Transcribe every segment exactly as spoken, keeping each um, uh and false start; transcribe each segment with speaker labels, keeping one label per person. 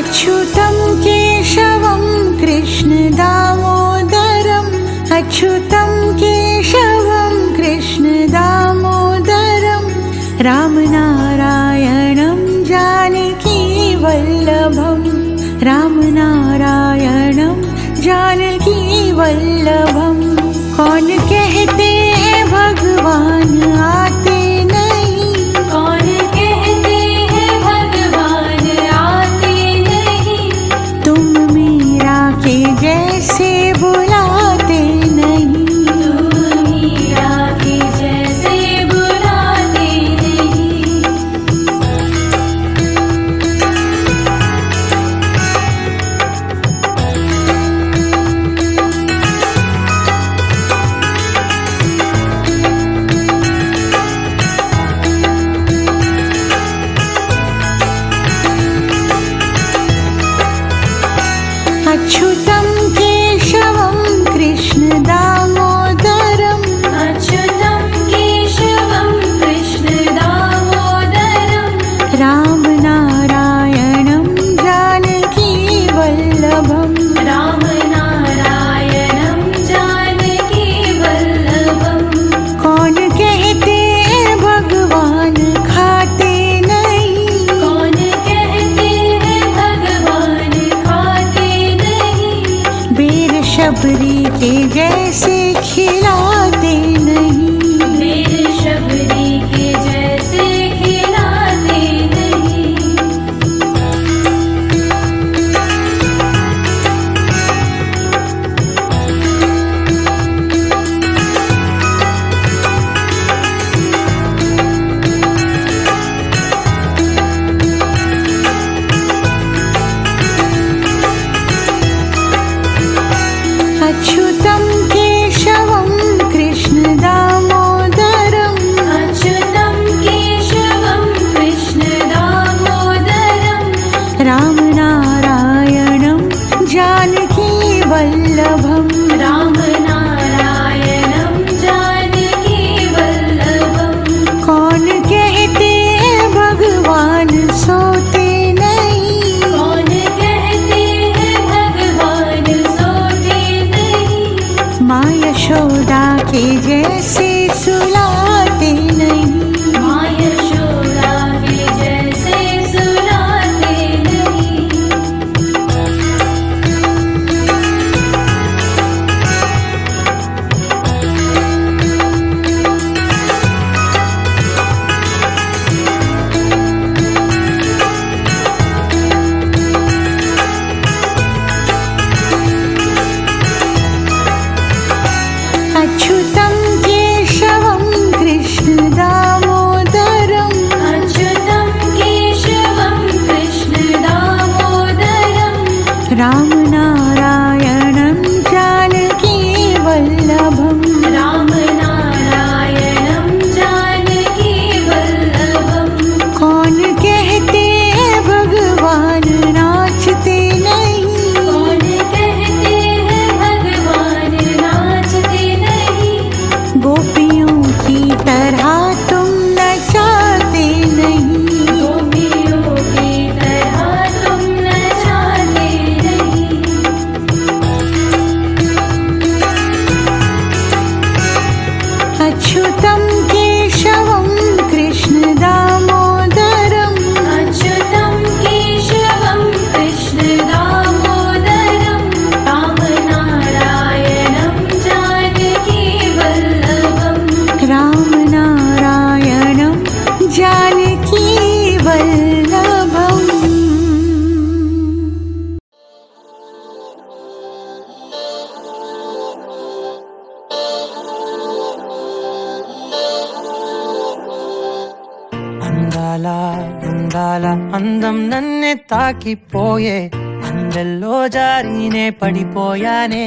Speaker 1: अच्युतं केशवं कृष्ण दामोदरम् अच्युतं केशवं कृष्ण दामोदरम् रामनारायणं जानकी वल्लभम् रामनारायणं जानकी वल्लभम्। कौन कहते हैं भगवान आते नहीं,
Speaker 2: कौन कहते हैं भगवान आते नहीं,
Speaker 1: तुम मीरा के जैसे बुलाते नहीं,
Speaker 2: तुम मीरा के जैसे बुलाते नहीं।
Speaker 1: अच्युतं केशवं कृष्ण दामोदरम्
Speaker 2: अच्युतं केशवं कृष्ण दामोदरम्
Speaker 1: रामनारायणं जानकी वल्लभम्
Speaker 2: रामनारायणं जानकी वल्लभम्।
Speaker 1: कौन कहते हैं भगवान खाते नहीं,
Speaker 2: कौन कहते हैं भगवान खाते नहीं,
Speaker 1: बेर शबरी के जैसे खिलाते नहीं,
Speaker 2: मेरे शबरी के जैसे खिलाते नहीं।
Speaker 1: अच्युतं केशवं कृष्ण दामोदरम्
Speaker 2: अच्युतं केशवं कृष्ण दामोदरम्
Speaker 1: रामनारायणं जानकी वल्लभम्
Speaker 2: रामनारायणं जानकी वल्लभम्।
Speaker 1: कौन कहते हैं भगवान सोते नहीं,
Speaker 2: कौन कहते हैं भगवान सोते नहीं,
Speaker 1: माँ यशोदा के जैसे सुलाते नहीं,
Speaker 2: माँ यशोदा के जैसे सुलाते नहीं।
Speaker 1: अच्युतं केशवं कृष्ण दामोदरम्
Speaker 2: अच्युतं केशवं कृष्ण दामोदरम्
Speaker 1: रामनारायणं जानकी वल्लभम्
Speaker 2: रामनारायणं जानकी वल्लभम्।
Speaker 1: कौन कहते हैं भगवान नाचते नहीं,
Speaker 2: कौन कहते हैं भगवान नाचते नहीं,
Speaker 1: गोपियों की तरह तुम नचाते नहीं,
Speaker 2: गोपियों की तरह तुम नचाते नहीं।
Speaker 1: अच्युतं केशवं कृष्ण दामोदरम्
Speaker 2: अच्युतं केशवं कृष्ण दामोदरम् रामनारायणं जानकी वल्लभम्
Speaker 1: रामनारायणं जानकी वल्लभम्।
Speaker 3: అందాల అందాల అందం నన్నే తాకిపోయే అందెల్లో జారీనే పడిపోయానే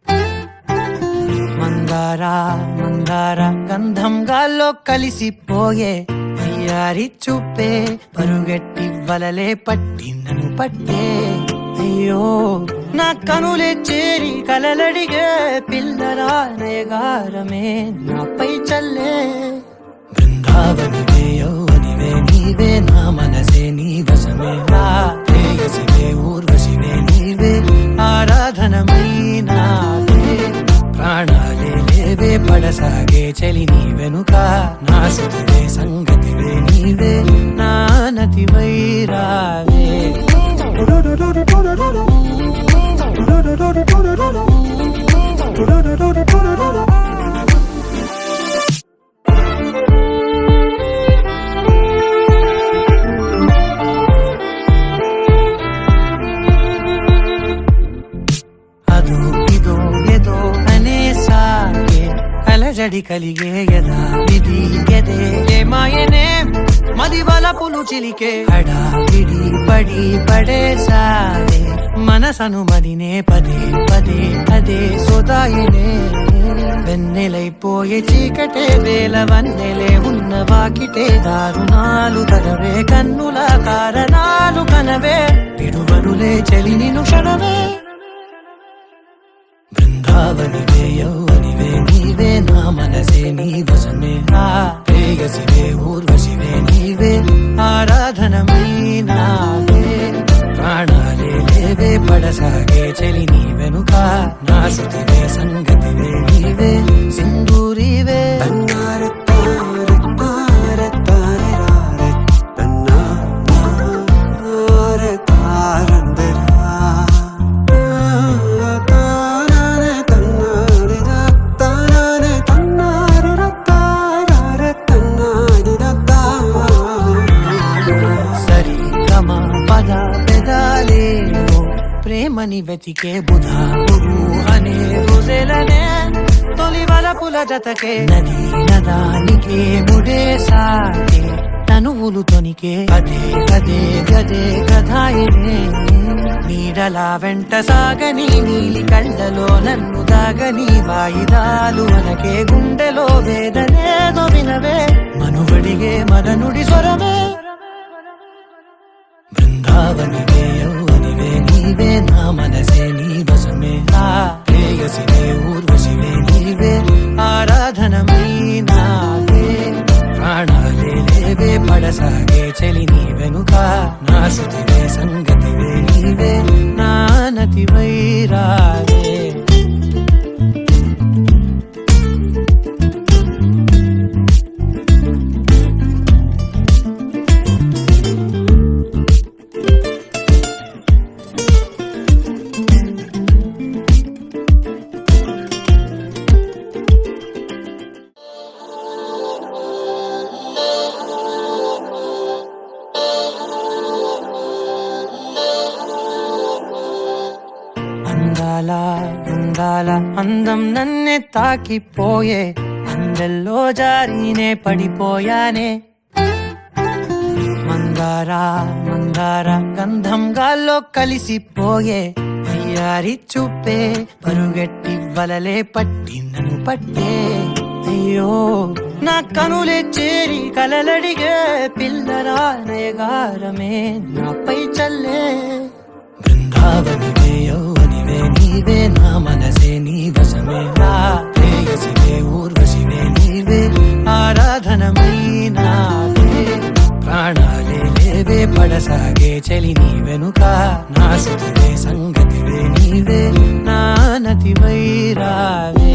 Speaker 3: మందార మందార గంధం గాల్లో కలిసిపోయే అయ్యారి చూపే పరుగెట్టి వలలే పట్టి నన్ను పట్టే అయ్యో నా కనులే చేరి కలలడిగే పిల్లరా నేగారమే నాపై చల్లే బృందావనివే యౌవనివే నీవే నా మనసే నీ వశమే రా ప్రేయసివే ఊరు పడసాగే చలి నీ వెనుక నా శృతివే సంగతివే నీవే నా నతివై రావే అదో ఇదో ఏదో అనే సాగే అలజడి కలిగే యదా విధి ఎదే ఏమాయనే మది వలపులు చిలికే హడావిడి పడి పడేసాగే మనసను మదినే పదే పదే అదే సోదాయనే వెన్నెలైపోయే చీకటే వేల వన్నెలే ఉన్న వాకిటే దారుణాలు తరవే కన్నుల కారణాలు కనవే పిడువరులే చలి నిను క్షణమే బృందావనివే యౌవనివే నీవే నా మనసే నీ వశమే ఆ ప్రేయసివే ఊర్వశివే నీవే ఆరాధనమీ నావే ప్రాణాలే లేవే పడసాగే చలి నీ వెనుక నా శృతివే సంగతివే నీవే సింధూరివే ప్రేమని వెతికే బుధా గురు అనే రోజులనే తొలి వలపుల జతకే నది నదానికే ముడే సాగే తనువులు తొనికే అదే అదే గదే కథాయినే నీడలా వెంట సాగని నీలి కళ్ళలో నన్ను దాగని వాయిదాలు అనకే గుండెలో వేదనేదో వినవే మనువడిగే మదనుడి స్వరమే బృందావనివే యౌవనివే నీవే నా మనసే నీ వశమే ఆ ప్రేయసివే ఊర్వశివే నీవే ఆరాధనమీ నావే ప్రాణాలే లేవే పడసాగే చలి నీ వెనుక నా శృతివే సంగతివే నీవే నా నతివై రావే అందాల అందాల అందం నన్నే తాకిపోయే అందెల్లో జారీనే పడిపోయానే మందార మందార గంధం గాల్లో కలిసిపోయే అయ్యారి చూపే పరుగెట్టి వలలే పట్టి నన్ను పట్టే అయ్యో నా కనులే చేరి కలలడిగే పిల్లరా నయగారమే నాపై చల్లే బృందావనివే యౌవనివే నీవే నా మనసే నీ వశమే ఆ ప్రేయసివే ఊర్వశివే నీవే ఆరాధనమీ నావే ప్రాణాలే లేవే పడసాగే చలి నీ వెనుక నా శృతివే సంగతివే నీవే నా నతివై రావే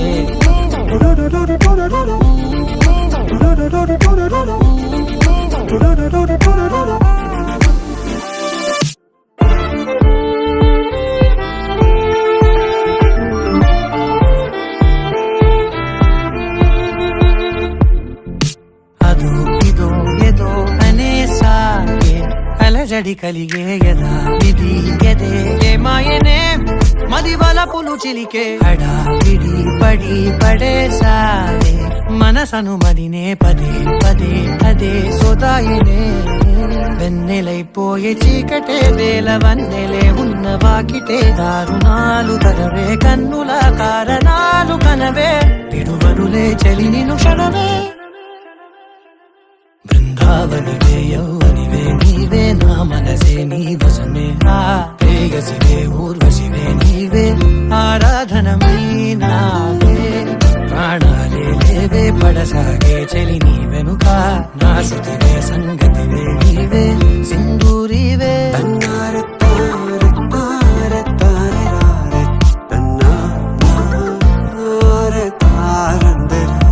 Speaker 3: అదో ఇదో ఏదో అనే సాగే అలజడి కలిగే యదా విధి ఎదే ఏమాయనే మది వలపులు చిలికే హడావిడి పడి పడేసాగే మనసను మదినే పదే పదే అదే సోదాయనే వెన్నెలైపోయే చీకటే వేల వన్నెలే ఉన్న వాకిటే దారుణాలు తరవే కన్నుల కారణాలు కనవే పిడువరులే చలి నిను క్షణమే బృందావనివే యౌవనివే నీవే నా మనసే నీ వశమే ఆ ప్రేయసివే ఊర్వశివే నీవే ఆరాధనమీ నావే ప్రాణాలే లేవే పడసాగే చలి నీ వెనుక నా శృతివే సంగతివే నీవే సింధూరివే
Speaker 4: తార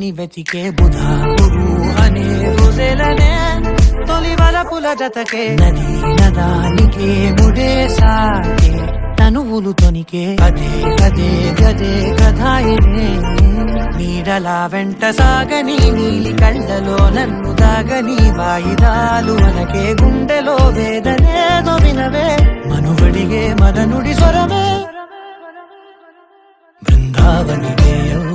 Speaker 3: ని వెతికే బుధా గురు అనే రోజులనే తొలి వలపుల జతకే నది నదానికే ముడే సాగే తనువులు తొనికే అదే కదే గదే కథాయినే నీడలా వెంట సాగని నీలి కళ్ళలో నన్ను దాగని వాయిదాలు మనకే గుండెలో వేదనేదో వినవే మనువడిగే మదనుడి స్వరమే బృందావని